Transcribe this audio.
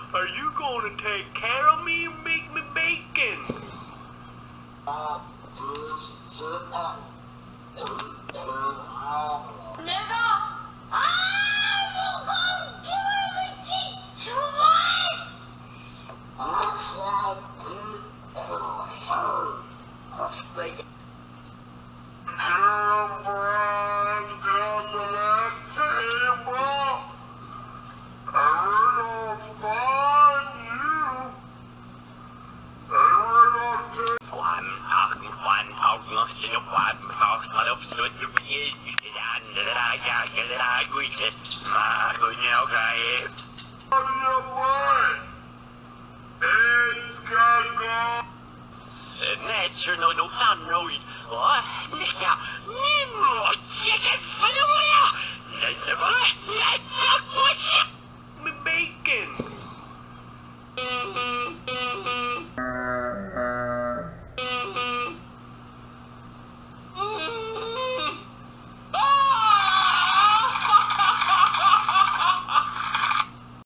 Are you going to take care of me and make me bacon? Never! I will go do everything twice! Nature no, no, no, no.